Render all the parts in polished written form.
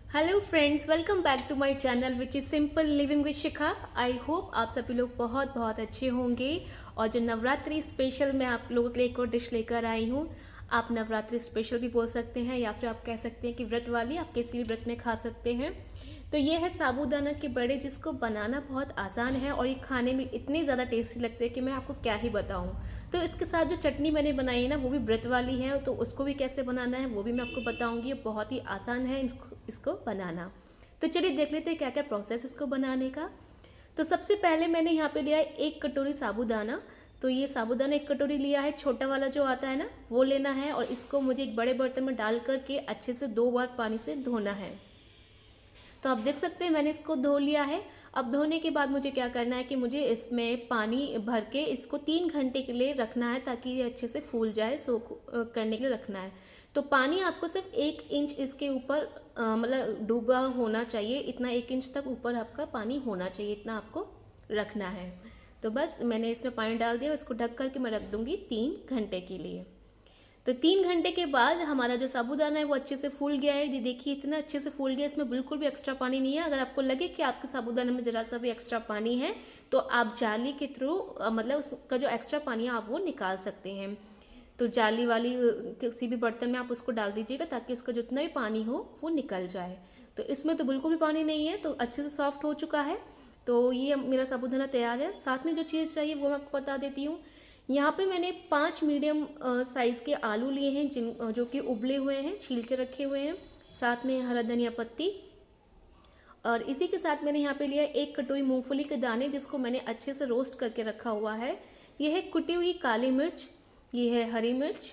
Hello friends, welcome back to my channel which is simple living with Shikha. I hope आप सभी लोग बहुत बहुत अच्छे होंगे। और जो नवरात्रि स्पेशल मैं आप लोगों के लिए एक और डिश लेकर आई हूँ। आप नवरात्रि स्पेशल भी बोल सकते हैं या फिर आप कह सकते हैं कि व्रत वाली, आप किसी भी व्रत में खा सकते हैं। तो ये है साबूदाना के बड़े, जिसको बनाना बहुत आसान है और ये खाने में इतने ज़्यादा टेस्टी लगते हैं कि मैं आपको क्या ही बताऊं। तो इसके साथ जो चटनी मैंने बनाई है ना, वो भी व्रत वाली है, तो उसको भी कैसे बनाना है वो भी मैं आपको बताऊंगी। ये बहुत ही आसान है इसको बनाना। तो चलिए देख लेते हैं क्या क्या प्रोसेस इसको बनाने का। तो सबसे पहले मैंने यहाँ पे लिया है 1 कटोरी साबूदाना। तो ये साबूदाना 1 कटोरी लिया है, छोटा वाला जो आता है ना वो लेना है। और इसको मुझे एक बड़े बर्तन में डाल करके अच्छे से 2 बार पानी से धोना है। तो आप देख सकते हैं मैंने इसको धो लिया है। अब धोने के बाद मुझे क्या करना है कि मुझे इसमें पानी भर के इसको 3 घंटे के लिए रखना है, ताकि ये अच्छे से फूल जाए। सोख करने के लिए रखना है। तो पानी आपको सिर्फ 1 इंच इसके ऊपर मतलब डूबा होना चाहिए। इतना 1 इंच तक ऊपर आपका पानी होना चाहिए, इतना आपको रखना है। तो बस मैंने इसमें पानी डाल दिया, इसको ढक करके मैं रख दूंगी 3 घंटे के लिए। तो 3 घंटे के बाद हमारा जो साबूदाना है वो अच्छे से फूल गया है। ये देखिए इतना अच्छे से फूल गया, इसमें बिल्कुल भी एक्स्ट्रा पानी नहीं है। अगर आपको लगे कि आपके साबूदाने में ज़रा सा भी एक्स्ट्रा पानी है तो आप जाली के थ्रू मतलब उसका जो एक्स्ट्रा पानी है आप वो निकाल सकते हैं। तो जाली वाली किसी भी बर्तन में आप उसको डाल दीजिएगा, ताकि उसका जितना भी पानी हो वो निकल जाए। तो इसमें तो बिल्कुल भी पानी नहीं है, तो अच्छे से सॉफ्ट हो चुका है। तो ये मेरा साबूदाना तैयार है। साथ में जो चीज़ चाहिए वो मैं आपको बता देती हूँ। यहाँ पे मैंने 5 मीडियम साइज़ के आलू लिए हैं, जो कि उबले हुए हैं, छील के रखे हुए हैं। साथ में हरा धनिया पत्ती। और इसी के साथ मैंने यहाँ पे लिया 1 कटोरी मूंगफली के दाने, जिसको मैंने अच्छे से रोस्ट करके रखा हुआ है। ये है कुटी हुई काली मिर्च, ये है हरी मिर्च,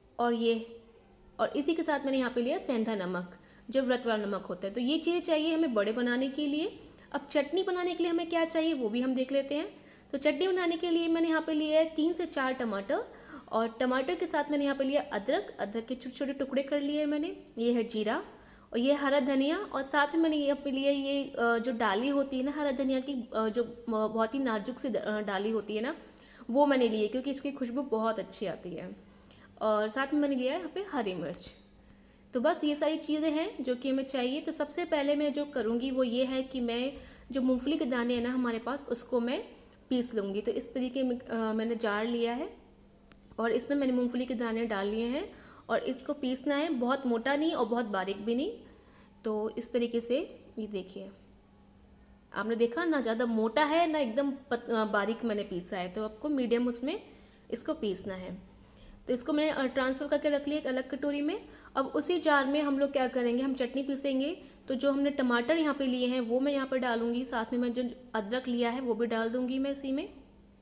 और इसी के साथ मैंने यहाँ पे लिया सेंधा नमक, जो व्रत वाला नमक होता है। तो ये चीज़ें चाहिए हमें बड़े बनाने के लिए। अब चटनी बनाने के लिए हमें क्या चाहिए वो भी हम देख लेते हैं। तो चटनी बनाने के लिए मैंने यहाँ पे लिया है 3 से 4 टमाटर। और टमाटर के साथ मैंने यहाँ पे लिया अदरक, अदरक के छोटे छोटे टुकड़े कर लिए मैंने। ये है जीरा, और ये हरा धनिया। और साथ में मैंने यहाँ पे लिया ये जो डाली होती है ना हरा धनिया की, जो बहुत ही नाजुक सी डाली होती है ना, वो मैंने ली है, क्योंकि इसकी खुशबू बहुत अच्छी आती है। और साथ में मैंने लिया है यहाँ पे हरी मिर्च। तो बस ये सारी चीज़ें हैं जो कि हमें चाहिए। तो सबसे पहले मैं जो करूँगी वो ये है कि मैं जो मूंगफली के दाने हैं ना हमारे पास, उसको मैं पीस लूँगी। तो इस तरीके में मैंने जार लिया है और इसमें मैंने मूंगफली के दाने डाल लिए हैं। और इसको पीसना है, बहुत मोटा नहीं और बहुत बारीक भी नहीं। तो इस तरीके से ये देखिए, आपने देखा ना, ज़्यादा मोटा है ना एकदम बारीक मैंने पीसा है। तो आपको मीडियम उसमें इसको पीसना है। तो इसको मैंने ट्रांसफ़र करके रख लिया एक अलग कटोरी में। अब उसी जार में हम लोग क्या करेंगे, हम चटनी पीसेंगे। तो जो हमने टमाटर यहाँ पे लिए हैं वो मैं यहाँ पे डालूंगी। साथ में मैं जो अदरक लिया है वो भी डाल दूंगी मैं इसी में।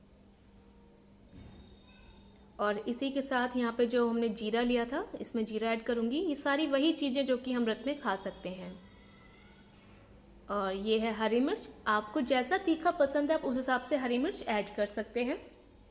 और इसी के साथ यहाँ पे जो हमने जीरा लिया था, इसमें जीरा ऐड करूँगी। ये सारी वही चीज़ें जो कि हम व्रत में खा सकते हैं। और ये है हरी मिर्च, आपको जैसा तीखा पसंद है आप उस हिसाब से हरी मिर्च ऐड कर सकते हैं।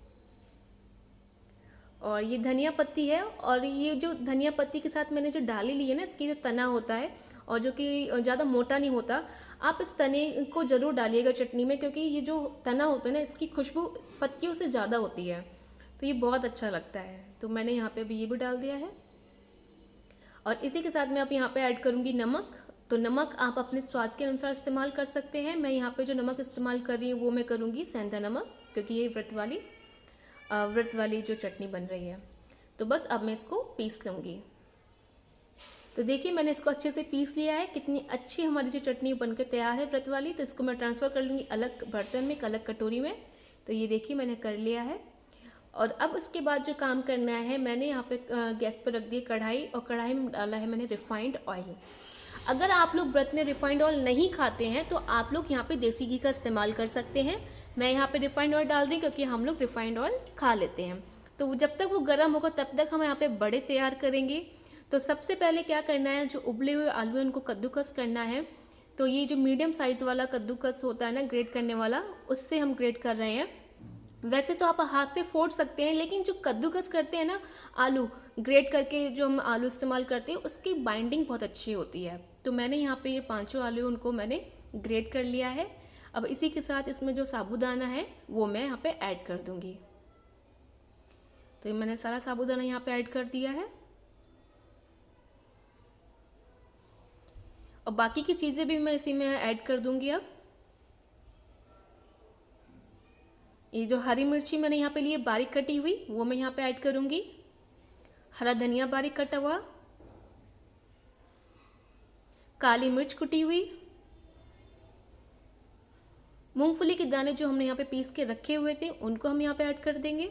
और ये धनिया पत्ती है। और ये जो धनिया पत्ती के साथ मैंने जो डाली ली है ना, इसकी जो तना होता है और जो कि ज़्यादा मोटा नहीं होता, आप इस तने को ज़रूर डालिएगा चटनी में, क्योंकि ये जो तना होता है ना इसकी खुशबू पत्तियों से ज़्यादा होती है। तो ये बहुत अच्छा लगता है। तो मैंने यहाँ पे अभी ये भी डाल दिया है। और इसी के साथ मैं अब यहाँ पे ऐड करूँगी नमक। तो नमक आप अपने स्वाद के अनुसार इस्तेमाल कर सकते हैं। मैं यहाँ पे जो नमक इस्तेमाल कर रही हूँ वो मैं करूँगी सेंधा नमक, क्योंकि ये व्रत वाली जो चटनी बन रही है। तो बस अब मैं इसको पीस लूँगी। तो देखिए मैंने इसको अच्छे से पीस लिया है। कितनी अच्छी हमारी जो चटनी बनकर तैयार है व्रत वाली। तो इसको मैं ट्रांसफ़र कर लूँगी अलग बर्तन में, एक अलग कटोरी में। तो ये देखिए मैंने कर लिया है। और अब इसके बाद जो काम करना है, मैंने यहाँ पे गैस पर रख दी कढ़ाई, और कढ़ाई में डाला है मैंने रिफाइंड ऑयल। अगर आप लोग व्रत में रिफाइंड ऑयल नहीं खाते हैं तो आप लोग यहाँ पे देसी घी का इस्तेमाल कर सकते हैं। मैं यहाँ पे रिफाइंड ऑयल डाल रही हूँ क्योंकि हम लोग रिफाइंड ऑयल खा लेते हैं। तो जब तक वो गर्म होगा तब तक हम यहाँ पे बड़े तैयार करेंगे। तो सबसे पहले क्या करना है, जो उबले हुए आलू हैं उनको कद्दूकस करना है। तो ये जो मीडियम साइज़ वाला कद्दूकस होता है ना, ग्रेट करने वाला, उससे हम ग्रेट कर रहे हैं। वैसे तो आप हाथ से फोड़ सकते हैं, लेकिन जो कद्दूकस करते हैं ना आलू ग्रेट करके, जो हम आलू इस्तेमाल करते हैं, उसकी बाइंडिंग बहुत अच्छी होती है। तो मैंने यहाँ पे ये 5 आलू उनको मैंने ग्रेट कर लिया है। अब इसी के साथ इसमें जो साबूदाना है वो मैं यहाँ पे ऐड कर दूँगी। तो ये मैंने सारा साबूदाना यहाँ पे ऐड कर दिया है। और बाकी की चीज़ें भी मैं इसी में ऐड कर दूंगी। अब ये जो हरी मिर्ची मैंने यहाँ पे ली है बारीक कटी हुई, वो मैं यहाँ पे ऐड करूँगी। हरा धनिया बारीक कटा हुआ, काली मिर्च कुटी हुई, मूंगफली के दाने जो हमने यहाँ पे पीस के रखे हुए थे उनको हम यहाँ पे ऐड कर देंगे।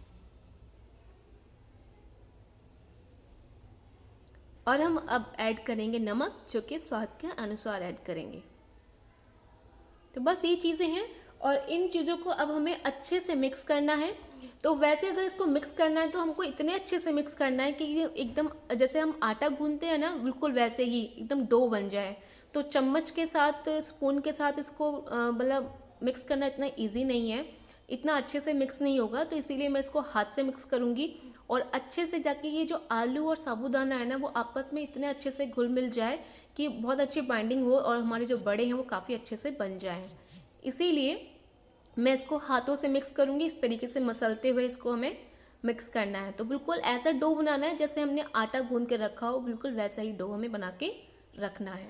और हम अब ऐड करेंगे नमक, जो कि स्वाद के अनुसार ऐड करेंगे। तो बस ये चीज़ें हैं और इन चीज़ों को अब हमें अच्छे से मिक्स करना है। तो वैसे अगर इसको मिक्स करना है तो हमको इतने अच्छे से मिक्स करना है कि ये एकदम जैसे हम आटा गूंथते हैं ना, बिल्कुल वैसे ही एकदम डो बन जाए। तो चम्मच के साथ, स्पून के साथ इसको मतलब मिक्स करना इतना इजी नहीं है, इतना अच्छे से मिक्स नहीं होगा। तो इसीलिए मैं इसको हाथ से मिक्स करूँगी और अच्छे से जाके ये जो आलू और साबूदाना है ना, वो आपस में इतने अच्छे से घुल मिल जाए कि बहुत अच्छी बाइंडिंग हो और हमारे जो बड़े हैं वो काफ़ी अच्छे से बन जाएं। इसीलिए मैं इसको हाथों से मिक्स करूँगी। इस तरीके से मसलते हुए इसको हमें मिक्स करना है। तो बिल्कुल ऐसा डो बनाना है जैसे हमने आटा गूंथ के रखा हो, बिल्कुल वैसा ही डो हमें बना के रखना है।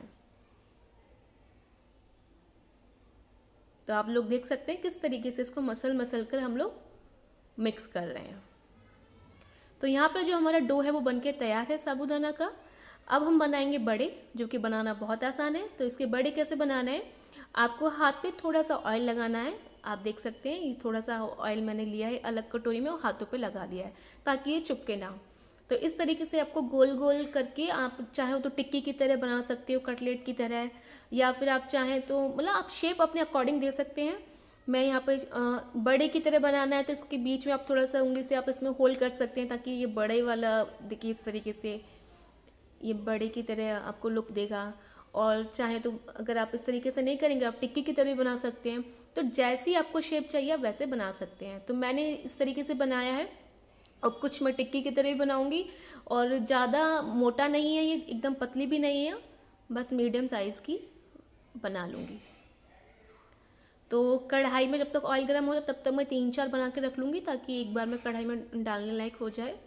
तो आप लोग देख सकते हैं किस तरीके से इसको मसल कर हम लोग मिक्स कर रहे हैं। तो यहाँ पर जो हमारा डो है वो बनके तैयार है साबूदाना का। अब हम बनाएंगे बड़े, जो कि बनाना बहुत आसान है। तो इसके बड़े कैसे बनाना है, आपको हाथ पे थोड़ा सा ऑयल लगाना है। आप देख सकते हैं ये थोड़ा सा ऑयल मैंने लिया है अलग कटोरी में और हाथों पे लगा दिया है ताकि ये चिपके ना। तो इस तरीके से आपको गोल गोल करके, आप चाहे तो टिक्की की तरह बना सकते हो, कटलेट की तरह, या फिर आप चाहें तो मतलब आप शेप अपने अकॉर्डिंग दे सकते हैं। मैं यहाँ पे बड़े की तरह बनाना है तो इसके बीच में आप थोड़ा सा उंगली से आप इसमें होल्ड कर सकते हैं ताकि ये बड़े वाला देखिए इस तरीके से ये बड़े की तरह आपको लुक देगा। और चाहे तो अगर आप इस तरीके से नहीं करेंगे, आप टिक्की की तरह भी बना सकते हैं। तो जैसी आपको शेप चाहिए वैसे बना सकते हैं। तो मैंने इस तरीके से बनाया है और कुछ मैं टिक्की की तरह भी बनाऊंगी। और ज़्यादा मोटा नहीं है ये, एकदम पतली भी नहीं है, बस मीडियम साइज़ की बना लूँगी। तो कढ़ाई में जब तक ऑयल गर्म होता तब तक मैं 3-4 बना के रख लूँगी ताकि एक बार में कढ़ाई में डालने लायक हो जाए।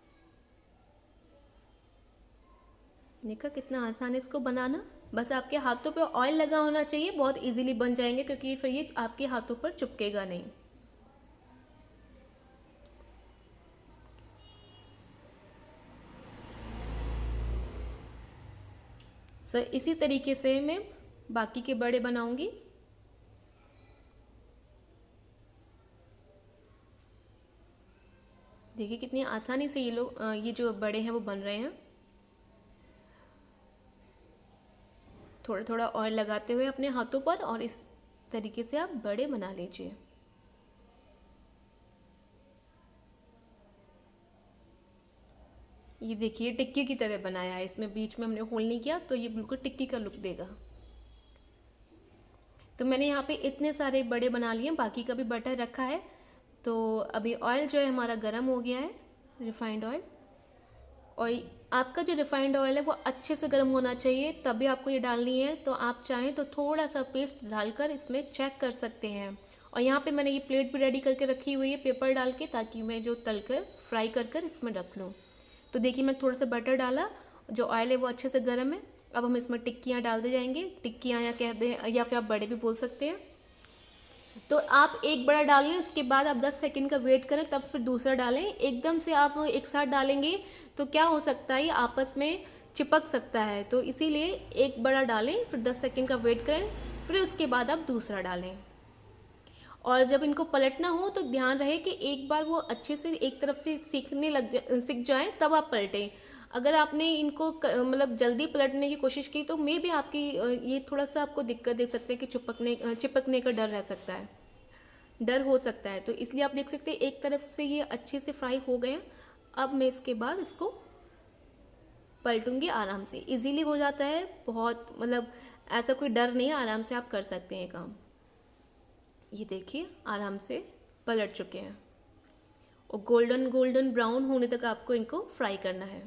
देखा कितना आसान है इसको बनाना, बस आपके हाथों पे ऑयल लगा होना चाहिए, बहुत इजीली बन जाएंगे क्योंकि फिर ये आपके हाथों पर चिपकेगा नहीं। सर इसी तरीके से मैं बाकी के बड़े बनाऊंगी। देखिए कितनी आसानी से ये लोग ये जो बड़े हैं वो बन रहे हैं। थोड़ा थोड़ा ऑयल लगाते हुए अपने हाथों पर और इस तरीके से आप बड़े बना लीजिए। ये देखिए टिक्की की तरह बनाया है, इसमें बीच में हमने होल नहीं किया तो ये बिल्कुल टिक्की का लुक देगा। तो मैंने यहाँ पे इतने सारे बड़े बना लिए, बाकी का भी बटर रखा है। तो अभी ऑयल जो है हमारा गर्म हो गया है, रिफाइंड ऑयल। और आपका जो रिफाइंड ऑयल है वो अच्छे से गर्म होना चाहिए, तभी आपको ये डालनी है। तो आप चाहें तो थोड़ा सा पेस्ट डालकर इसमें चेक कर सकते हैं। और यहाँ पे मैंने ये प्लेट भी रेडी करके रखी हुई है पेपर डाल के, ताकि मैं जो तल कर फ्राई कर इसमें रख लूँ। तो देखिए मैं थोड़ा सा बटर डाला, जो ऑयल है वो अच्छे से गर्म है। अब हम इसमें टिक्कियाँ डाल दे जाएंगे, टिक्कियाँ या कहते हैं, या फिर आप बड़े भी बोल सकते हैं। तो आप एक बड़ा डाल लें, उसके बाद आप 10 सेकंड का वेट करें, तब फिर दूसरा डालें। एकदम से आप एक साथ डालेंगे तो क्या हो सकता है, आपस में चिपक सकता है। तो इसीलिए एक बड़ा डालें, फिर 10 सेकंड का वेट करें, फिर उसके बाद आप दूसरा डालें। और जब इनको पलटना हो तो ध्यान रहे कि एक बार वो अच्छे से एक तरफ से सीख जाए तब आप पलटें। अगर आपने इनको मतलब जल्दी पलटने की कोशिश की तो मे भी आपकी ये थोड़ा सा आपको दिक्कत दे सकते हैं कि चिपकने का डर रह सकता है, डर हो सकता है। तो इसलिए आप देख सकते हैं एक तरफ से ये अच्छे से फ्राई हो गए हैं। अब मैं इसके बाद इसको पलटूंगी, आराम से इजीली हो जाता है बहुत, मतलब ऐसा कोई डर नहीं है, आराम से आप कर सकते हैं काम। ये देखिए आराम से पलट चुके हैं और गोल्डन गोल्डन ब्राउन होने तक आपको इनको फ्राई करना है।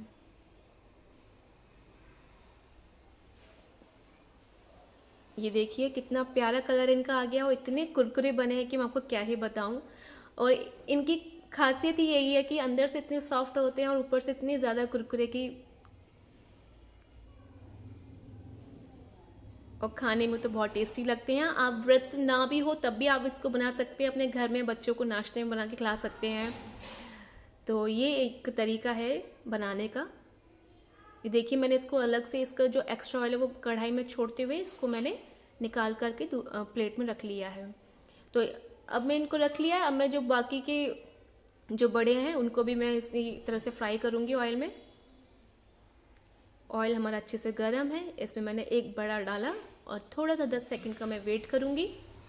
ये देखिए कितना प्यारा कलर इनका आ गया और इतने कुरकुरे बने हैं कि मैं आपको क्या ही बताऊं। और इनकी खासियत ही यही है कि अंदर से इतने सॉफ्ट होते हैं और ऊपर से इतने ज़्यादा कुरकुरे की और खाने में तो बहुत टेस्टी लगते हैं। आप व्रत ना भी हो तब भी आप इसको बना सकते हैं, अपने घर में बच्चों को नाश्ते में बना के खिला सकते हैं। तो ये एक तरीका है बनाने का। ये देखिए मैंने इसको अलग से, इसका जो एक्स्ट्रा ऑयल है वो कढ़ाई में छोड़ते हुए इसको मैंने निकाल करके प्लेट में रख लिया है। तो अब मैं इनको रख लिया है। अब मैं जो बाकी के जो बड़े हैं उनको भी मैं इसी तरह से फ्राई करूँगी ऑयल में। ऑयल हमारा अच्छे से गर्म है, इसमें मैंने एक बड़ा डाला और थोड़ा सा 10 सेकंड का मैं वेट करूँगी।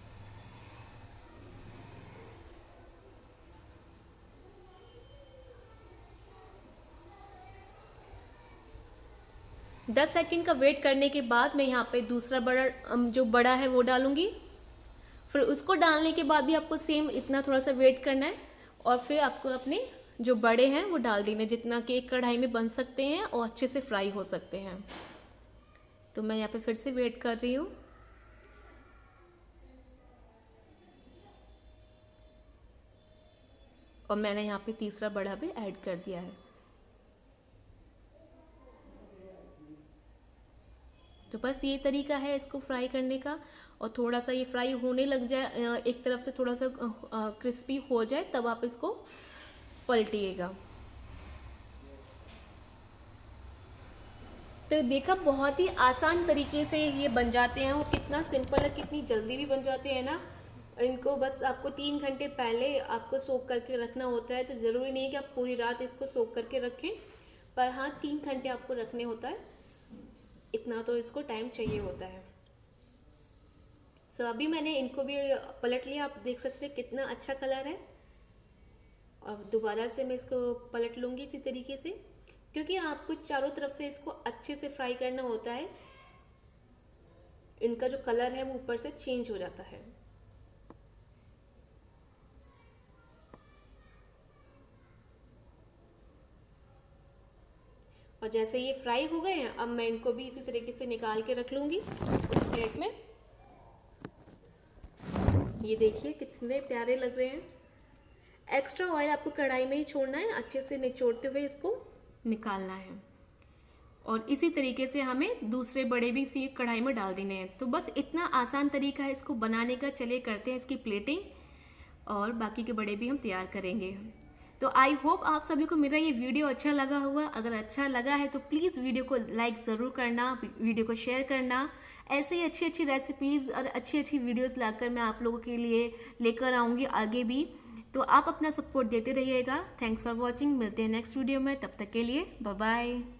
दस सेकंड का वेट करने के बाद मैं यहाँ पे दूसरा जो बड़ा है वो डालूँगी। फिर उसको डालने के बाद भी आपको सेम इतना थोड़ा सा वेट करना है और फिर आपको अपने जो बड़े हैं वो डाल देने, जितना कि एक कढ़ाई में बन सकते हैं और अच्छे से फ्राई हो सकते हैं। तो मैं यहाँ पे फिर से वेट कर रही हूँ। और मैंने यहाँ पे तीसरा बड़ा भी ऐड कर दिया है। तो बस ये तरीका है इसको फ्राई करने का। और थोड़ा सा ये फ्राई होने लग जाए, एक तरफ से थोड़ा सा क्रिस्पी हो जाए, तब आप इसको पलटिएगा। तो देखा बहुत ही आसान तरीके से ये बन जाते हैं। वो कितना सिंपल है, कितनी जल्दी भी बन जाते हैं ना। इनको बस आपको 3 घंटे पहले आपको सोक करके रखना होता है। तो ज़रूरी नहीं है कि आप पूरी रात इसको सोक करके रखें, पर हाँ 3 घंटे आपको रखने होता है, इतना तो इसको टाइम चाहिए होता है। सो अभी मैंने इनको भी पलट लिया, आप देख सकते हैं कितना अच्छा कलर है। और दोबारा से मैं इसको पलट लूँगी इसी तरीके से, क्योंकि आपको चारों तरफ से इसको अच्छे से फ्राई करना होता है। इनका जो कलर है वो ऊपर से चेंज हो जाता है। और जैसे ये फ्राई हो गए हैं, अब मैं इनको भी इसी तरीके से निकाल के रख लूँगी उस प्लेट में। ये देखिए कितने प्यारे लग रहे हैं। एक्स्ट्रा ऑयल आपको कढ़ाई में ही छोड़ना है, अच्छे से निचोड़ते हुए इसको निकालना है। और इसी तरीके से हमें दूसरे बड़े भी इसी कढ़ाई में डाल देने हैं। तो बस इतना आसान तरीका है इसको बनाने का। चलिए करते हैं इसकी प्लेटिंग और बाकी के बड़े भी हम तैयार करेंगे। तो आई होप आप सभी को मेरा ये वीडियो अच्छा लगा होगा। अगर अच्छा लगा है तो प्लीज़ वीडियो को लाइक ज़रूर करना, वीडियो को शेयर करना। ऐसे ही अच्छी अच्छी रेसिपीज़ और अच्छी अच्छी वीडियोस लाकर मैं आप लोगों के लिए लेकर आऊँगी आगे भी। तो आप अपना सपोर्ट देते रहिएगा। Thanks for watching. मिलते हैं नेक्स्ट वीडियो में, तब तक के लिए बाय बाय।